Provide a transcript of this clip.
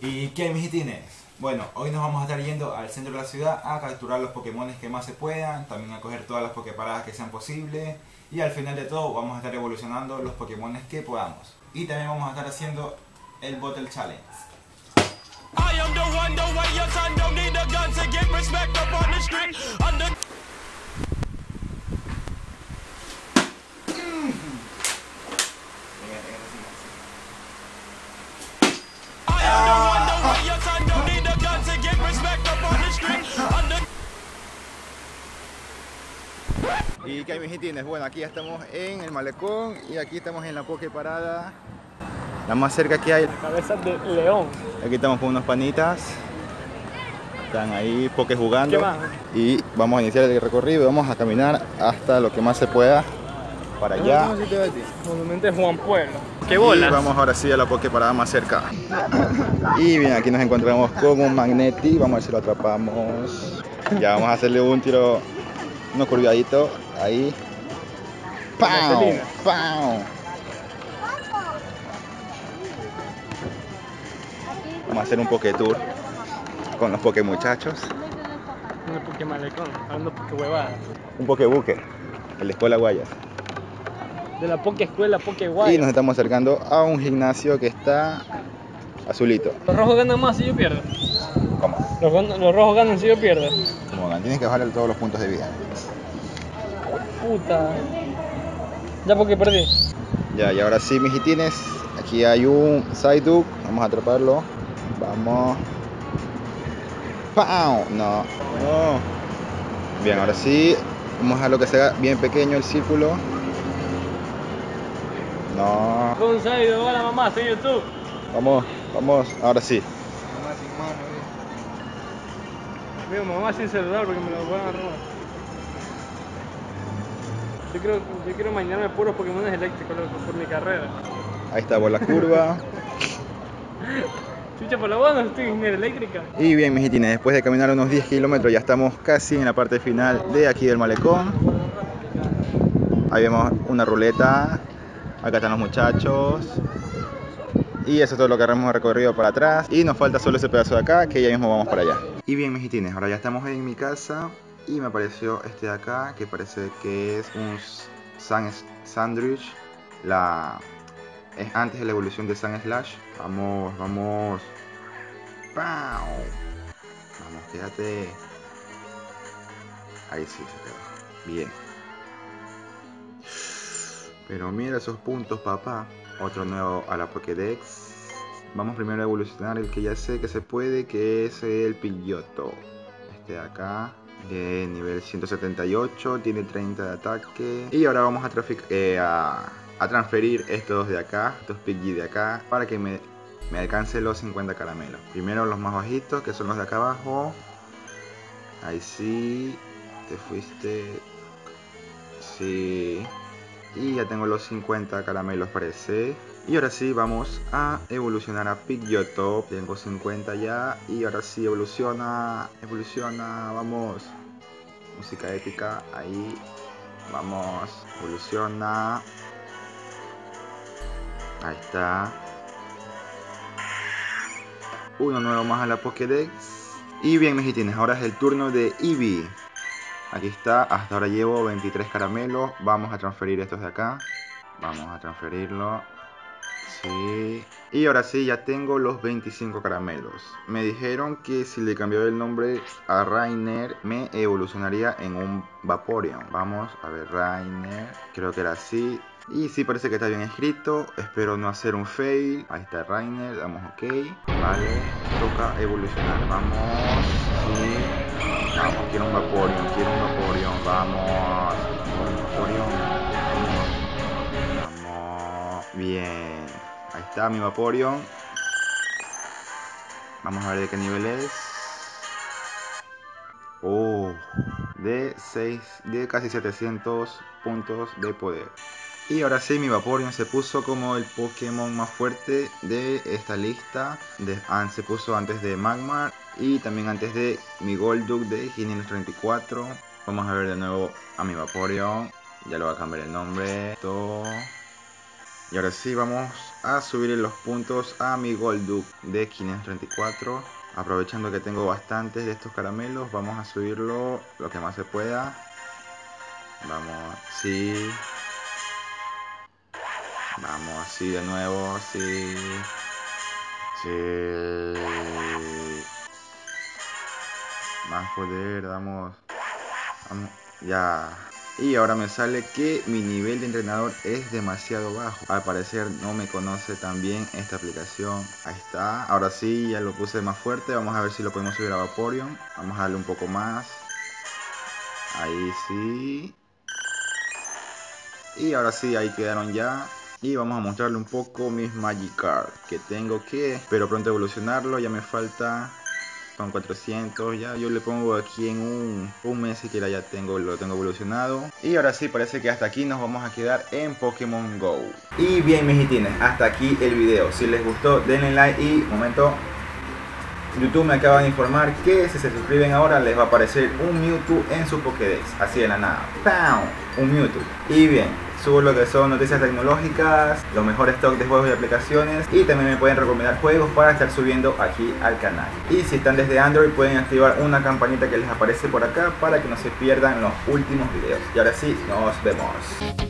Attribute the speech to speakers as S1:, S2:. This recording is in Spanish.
S1: ¿Y qué, mijitines? Bueno, hoy nos vamos a estar yendo al centro de la ciudad a capturar los Pokémones que más se puedan, también a coger todas las Poképaradas que sean posibles, y al final de todo vamos a estar evolucionando los Pokémones que podamos. Y también vamos a estar haciendo el Bottle Challenge. I am the one, the way your son don't need a gun to get respect up on the street. Y que hay mijitines, bueno, aquí ya estamos en el malecón y aquí estamos en la Poképarada. La más cerca que hay.
S2: La cabeza de león.
S1: Aquí estamos con unos panitas. Están ahí Poké jugando.
S2: ¿Qué más?
S1: Y vamos a iniciar el recorrido. Vamos a caminar hasta lo que más se pueda. Para allá.
S2: Monumento de Juan Pueblo. ¡Qué
S1: Y
S2: bola!
S1: vamos ahora sí a la Poképarada más cerca. Y bien, aquí nos encontramos con un Magnetti. Vamos a ver si lo atrapamos. Ya vamos a hacerle un tiro, uno curviadito. Ahí. ¡Pau! ¡Pau! Vamos a hacer un Poké Tour con los Poké muchachos.
S2: Un Poké malecón, hablando Poké huevada.
S1: Un Poké buque, el de Escuela Guayas.
S2: De la Poké Escuela, Poké Guay.
S1: Y nos estamos acercando a un gimnasio que está azulito.
S2: Los rojos ganan más si yo pierdo.
S1: ¿Cómo?
S2: Los rojos ganan si yo pierdo.
S1: Como ganan, tienes que bajarle todos los puntos de vida.
S2: Puta. Ya porque perdí.
S1: Ya, y ahora sí, mijitines, aquí hay un Psyduck, vamos a atraparlo. Vamos. ¡Pau! No. No. Bien, ahora sí, vamos a lo que sea bien pequeño el círculo. No.
S2: Con Saido, hola mamá, soy YouTube.
S1: Vamos, vamos, ahora sí.
S2: Mamá sin mano, Digo, mamá sin celular porque me lo van a robar. Yo quiero mañana puros Pokémon eléctricos por mi carrera.
S1: Ahí está por la curva.
S2: Chucha, por la boda no estoy en eléctrica.
S1: Y bien, mijitines, después de caminar unos 10 kilómetros ya estamos casi en la parte final de aquí del malecón. Ahí vemos una ruleta. Acá están los muchachos. Y eso es todo lo que hemos recorrido para atrás. Y nos falta solo ese pedazo de acá, que ya mismo vamos para allá. Y bien, mijitines, ahora ya estamos en mi casa. Y me apareció este de acá, que parece que es un Sandwich. Es antes de la evolución de Sandslash. Vamos, vamos. ¡Pau! Vamos, quédate. Ahí sí se quedó. Bien. Pero mira esos puntos, papá. Otro nuevo a la Pokédex. Vamos primero a evolucionar el que ya sé que se puede, que es el Pidgeotto. Este de acá, de nivel 178, tiene 30 de ataque. Y ahora vamos a transferir estos de acá, estos Pidgey de acá, para que me alcance los 50 caramelos. Primero los más bajitos, que son los de acá abajo. Ahí sí, te fuiste. Sí. Y ya tengo los 50 caramelos, parece. Y ahora sí vamos a evolucionar a Pidgeotto. Tengo 50 ya. Y ahora sí evoluciona. Evoluciona. Vamos. Música épica. Ahí. Vamos. Evoluciona. Ahí está. Uno nuevo más a la Pokédex. Y bien, mijitines, ahora es el turno de Eevee. Aquí está, hasta ahora llevo 23 caramelos. Vamos a transferir estos de acá. Vamos a transferirlo. Sí. Y ahora sí, ya tengo los 25 caramelos. Me dijeron que si le cambiaba el nombre a Rainer, me evolucionaría en un Vaporeon. Vamos a ver, Rainer. Creo que era así. Y sí, parece que está bien escrito. Espero no hacer un fail. Ahí está Rainer, damos ok. Vale, toca evolucionar. Vamos. Sí. Vamos, quiero un Vaporeon, vamos. Un Vaporeon. Vamos. Bien. Ahí está mi Vaporeon. Vamos a ver de qué nivel es. Oh, de casi 700 puntos de poder. Y ahora sí, mi Vaporeon se puso como el Pokémon más fuerte de esta lista. Se puso antes de Magmar y también antes de mi Golduck de 534. Vamos a ver de nuevo a mi Vaporeon. Ya le voy a cambiar el nombre. Y ahora sí vamos a subir los puntos a mi Golduck de 534. Aprovechando que tengo bastantes de estos caramelos, vamos a subirlo lo que más se pueda. Vamos, sí. Vamos, sí, de nuevo, sí. Sí. Más poder, vamos. Vamos, ya. Y ahora me sale que mi nivel de entrenador es demasiado bajo. Al parecer no me conoce tan bien esta aplicación. Ahí está. Ahora sí, ya lo puse más fuerte. Vamos a ver si lo podemos subir a Vaporeon. Vamos a darle un poco más. Ahí sí. Y ahora sí, ahí quedaron ya. Y vamos a mostrarle un poco mis Magikarp. Que tengo que, espero pronto evolucionarlo. Ya me falta... Son 400, ya yo le pongo aquí en un mes siquiera ya lo tengo evolucionado. Y ahora sí, parece que hasta aquí nos vamos a quedar en Pokémon GO. Y bien, mis hitines, hasta aquí el video. Si les gustó, denle like y, momento, YouTube me acaba de informar que si se suscriben ahora les va a aparecer un Mewtwo en su Pokédex, así de la nada. ¡Pam! Un Mewtwo. Y bien, subo lo que son noticias tecnológicas, los mejores stocks de juegos y aplicaciones, y también me pueden recomendar juegos para estar subiendo aquí al canal. Y si están desde Android pueden activar una campanita que les aparece por acá para que no se pierdan los últimos videos. Y ahora sí, nos vemos.